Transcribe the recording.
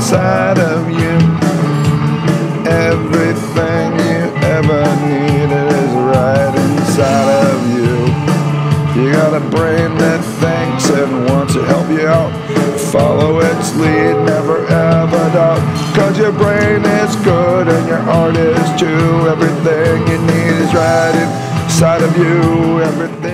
inside of you. Everything you ever needed is right inside of you. You got a brain that thinks and wants to help you out. Follow its lead, never ever doubt. Cause your brain is good and your heart is too. Everything you need is right inside of you. Everything